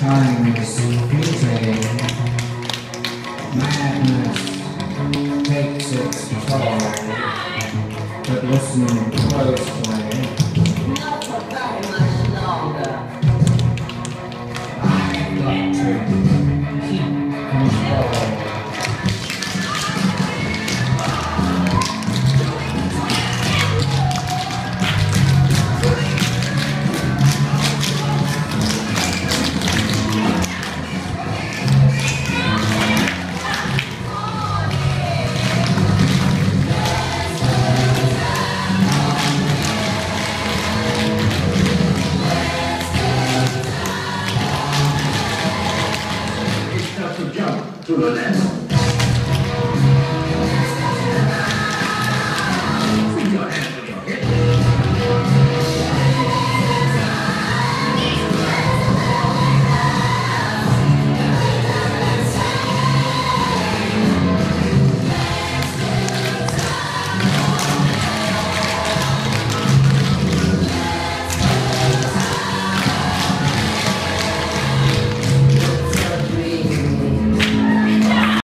Time is fleeting. Madness takes its toll. But listen closely. Not for very much longer. I've got to keep control. To the left.